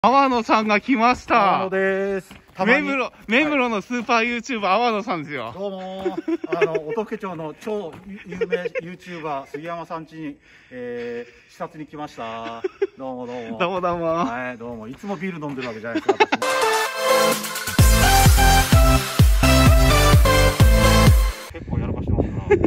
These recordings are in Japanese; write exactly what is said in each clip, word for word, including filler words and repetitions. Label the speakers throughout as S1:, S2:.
S1: 天野さんが来ました。
S2: 天野です。
S1: 目黒、目黒のスーパー YouTuber、天野さんですよ。
S2: どうも、あの、音更町の超有名 YouTuber、杉山さん家に、えー、視察に来ました。どうもどうも。
S1: どうもどうも。
S2: はい、どうも。いつもビール飲んでるわけじゃないですか、私も。結構やらかしてますから。はい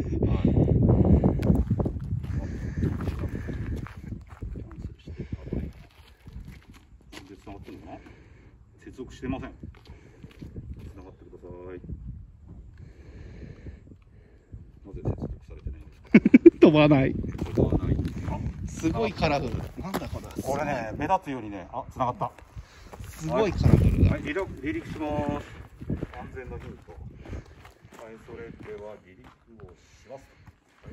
S2: 接続してません。繋がってください。なぜ接続されてないんですか。
S1: 飛ばない。
S2: 飛ばない。
S1: すごいカラフル。なんだこれ。
S2: これね、目立つようにね、あ、繋がった。
S1: すごいカラフルだ。
S2: はい、離陸、離陸します。安全のヒント。はい、それでは離陸をします。はい。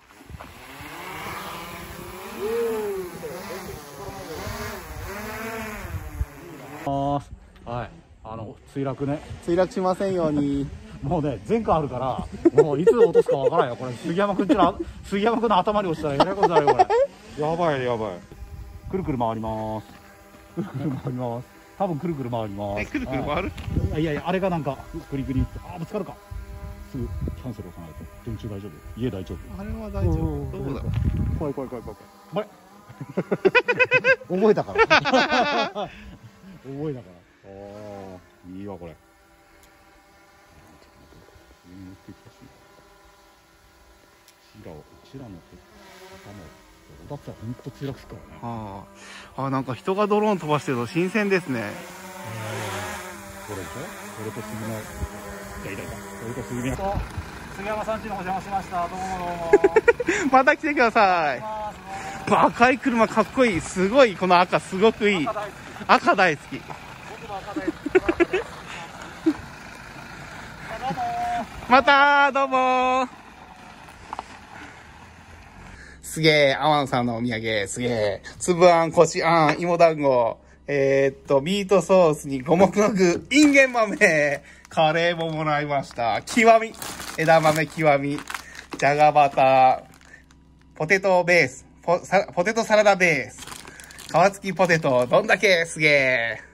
S2: はい、あの墜落ね。
S1: 墜落しませんように。
S2: もうね、前科あるから、もういつ落とすかわからんよ。これ杉山君ちの杉山君の頭に落ちたらやばいことだよこれ。やばいやばい。くるくる回ります。くるくる回ります。多分くるくる回ります。
S1: え、くるくる回る？
S2: はい、いやいや、あれがなんかグリグリって、あ、ぶつかるか。すぐキャンセル押さないと。電柱大丈夫？家大丈夫？
S1: あれは大丈夫。どこだ？
S2: 怖い怖い怖い怖い怖い。覚えたから。覚えたから。おお、いいわこれ。シラを、シラの頭だったら本当墜落すからね。
S1: はあ、あ、なんか人がドローン飛ばしてると新鮮ですね。
S2: これでしょ？これと杉の、いたいたいた。これと杉の。杉山さん家のお邪魔しました。どうもどうも。
S1: また来てください。赤い車かっこいい。すごい、この赤すごくいい。赤大好き。
S2: 僕も赤大好き。
S1: またどうも。すげえ、天野さんのお土産、すげえ。粒あん、こしあん、芋団子、えー、っと、ミートソースに五目の具、インゲン豆、カレーももらいました。極み、枝豆極み、じゃがバター、ポテトベース、ポ、ポテトサラダベース、皮付きポテト、どんだけすげえ。